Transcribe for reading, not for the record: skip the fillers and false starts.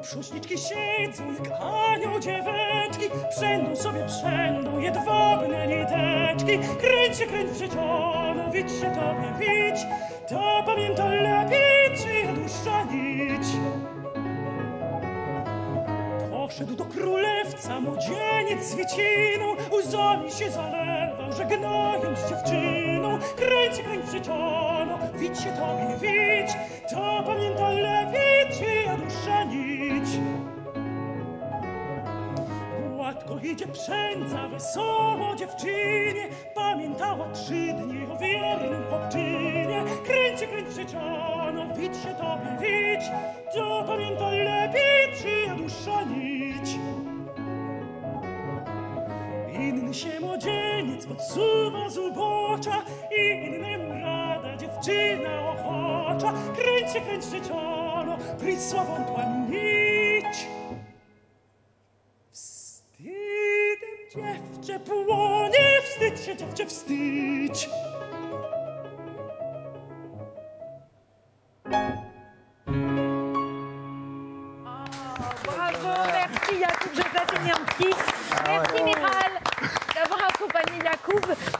Obszuśniczki siedzą jak anioł dzieweczki, przędą jedwabne niteczki. Kręć się wrzeciono, widź się tobie widź, to pamięta lepiej, czyja dłuższa nić. Poszedł do królewca młodzieniec z wieciną, łzami się zalewał, żegnając dziewczyną. Kręć wrzeciono, widź się tobie widź, to pamięta lepiej, czyja dłuższa nić. Gładko idzie przędza, wesoło dziewczynie, pamiętała 3 dni o wiernym chłopczynie. Kręć wrzeciono, widź się tobie widź, to pamięta lepiej, czyja dłuższa nić. Inny się młodzieniec podsuwa z ubocza, innemu rada dziewczyna ochocza. Kręć wrzeciono, prisławątła nić. Wstydem dziewczę płonie, wstydź się dziewczę, wstydź. Bravo, merci Yacoub Joseph et Nianki. Merci Miral d'avoir accompagné Yacoub.